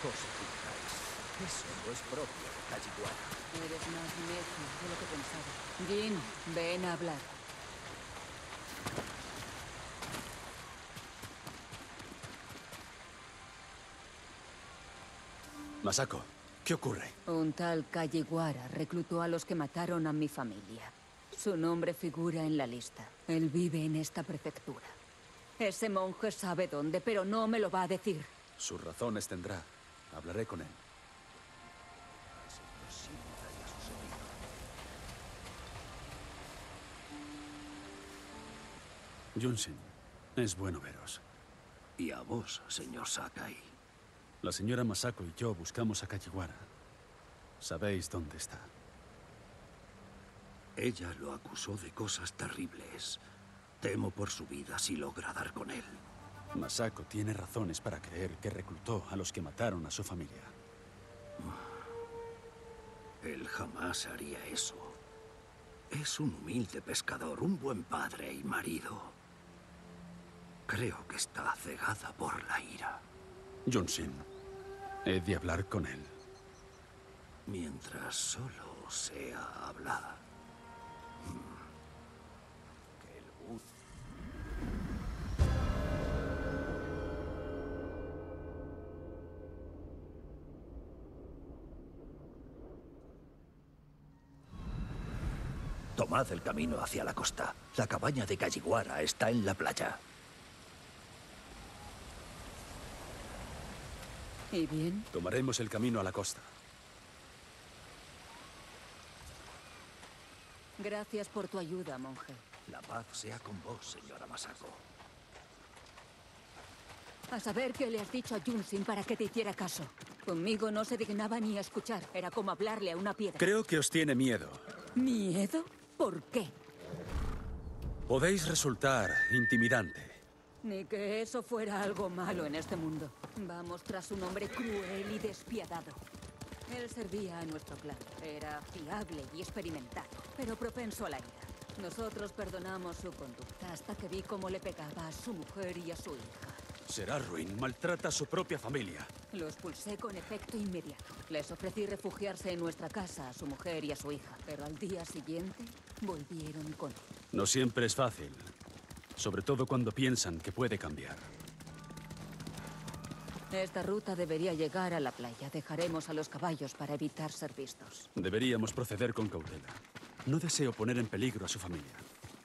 os equivocáis. Eso no es propio de Kajiwara. Eres más necio de lo que pensaba. Jin, ven a hablar. Masako, ¿qué ocurre? Un tal Kajiwara reclutó a los que mataron a mi familia. Su nombre figura en la lista. Él vive en esta prefectura. Ese monje sabe dónde, pero no me lo va a decir. Sus razones tendrá. Hablaré con él. Es imposible que haya sucedido. Junshin, es bueno veros. Y a vos, señor Sakai. La señora Masako y yo buscamos a Kajiwara. ¿Sabéis dónde está? Ella lo acusó de cosas terribles. Temo por su vida si logra dar con él. Masako tiene razones para creer que reclutó a los que mataron a su familia. Él jamás haría eso. Es un humilde pescador, un buen padre y marido. Creo que está cegada por la ira. Junshin, he de hablar con él. Mientras solo sea hablar. Que el Tomad el camino hacia la costa. La cabaña de Kajiwara está en la playa. ¿Y bien? Tomaremos el camino a la costa. Gracias por tu ayuda, monje. La paz sea con vos, señora Masako. A saber qué le has dicho a Junshin para que te hiciera caso. Conmigo no se dignaba ni a escuchar. Era como hablarle a una piedra. Creo que os tiene miedo. ¿Miedo? ¿Por qué? Podéis resultar intimidante. Ni que eso fuera algo malo en este mundo. Vamos tras un hombre cruel y despiadado. Él servía a nuestro clan. Era fiable y experimentado, pero propenso a la ira. Nosotros perdonamos su conducta hasta que vi cómo le pegaba a su mujer y a su hija. Será ruin, maltrata a su propia familia. Lo expulsé con efecto inmediato. Les ofrecí refugiarse en nuestra casa a su mujer y a su hija, pero al día siguiente volvieron con él. No siempre es fácil, sobre todo cuando piensan que puede cambiar. Esta ruta debería llegar a la playa. Dejaremos a los caballos para evitar ser vistos. Deberíamos proceder con cautela. No deseo poner en peligro a su familia.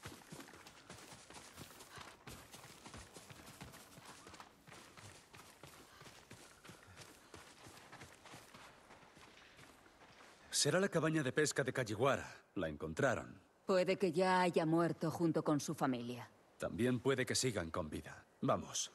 Será la cabaña de pesca de Kajiwara. La encontraron. Puede que ya haya muerto junto con su familia. También puede que sigan con vida. Vamos.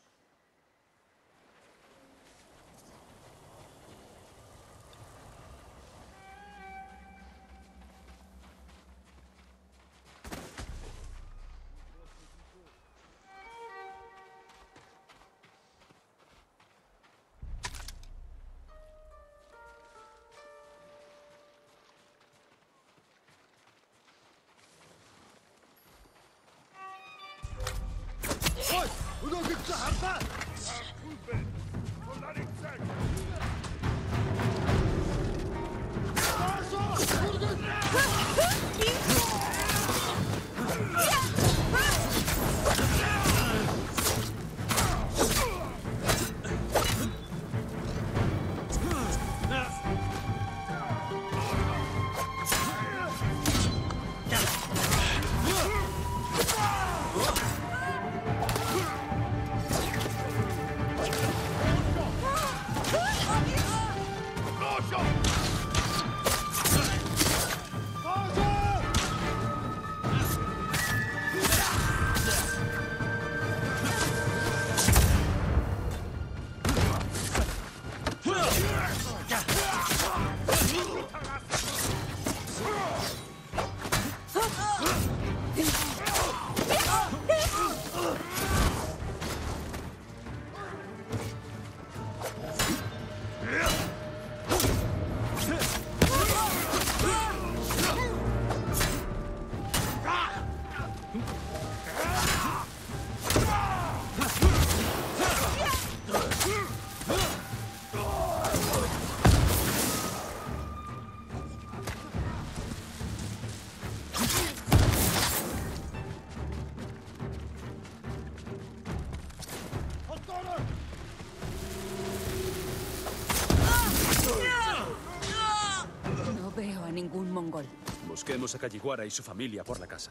Busquemos a Kajiwara y su familia por la casa.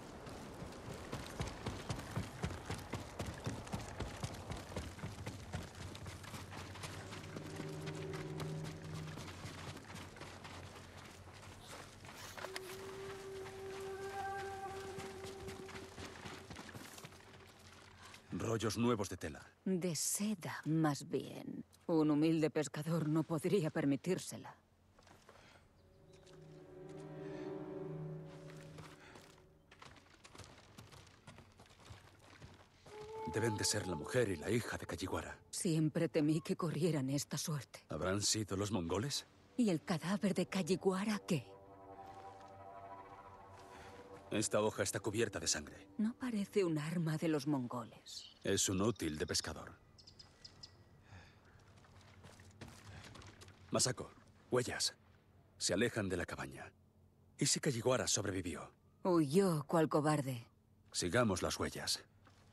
Rollos nuevos de tela. De seda, más bien. Un humilde pescador no podría permitírsela. Deben de ser la mujer y la hija de Kajiwara. Siempre temí que corrieran esta suerte. ¿Habrán sido los mongoles? ¿Y el cadáver de Kajiwara qué? Esta hoja está cubierta de sangre. No parece un arma de los mongoles. Es un útil de pescador. Masako, huellas. Se alejan de la cabaña. ¿Y si Kajiwara sobrevivió? Huyó, cual cobarde. Sigamos las huellas.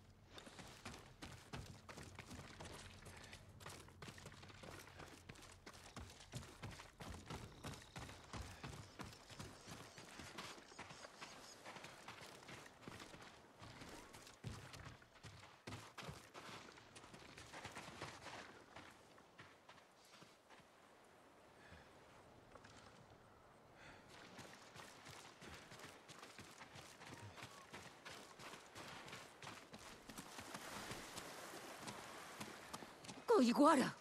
¡Kajiwara!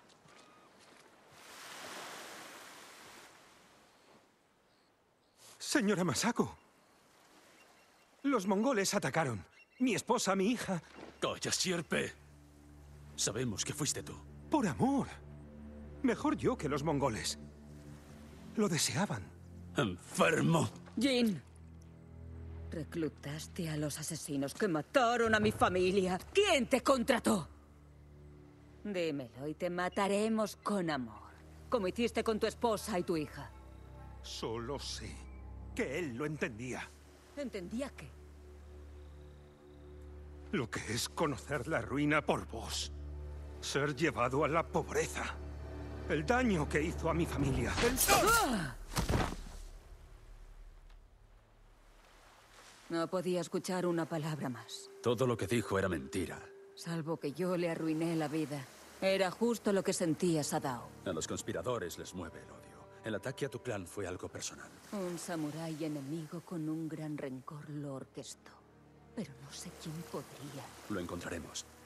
Señora Masako. Los mongoles atacaron. Mi esposa, mi hija. ¡Calla, sierpe! Sabemos que fuiste tú. Por amor. Mejor yo que los mongoles. Lo deseaban. ¡Enfermo! Jin. Reclutaste a los asesinos que mataron a mi familia. ¿Quién te contrató? Dímelo y te mataremos con amor. Como hiciste con tu esposa y tu hija. Solo sé que él lo entendía. ¿Entendía qué? Lo que es conocer la ruina por vos. Ser llevado a la pobreza. El daño que hizo a mi familia. No podía escuchar una palabra más. Todo lo que dijo era mentira. Salvo que yo le arruiné la vida. Era justo lo que sentía Sadao. A los conspiradores les mueve el odio. El ataque a tu clan fue algo personal. Un samurái enemigo con un gran rencor lo orquestó. Pero no sé quién podría. Lo encontraremos.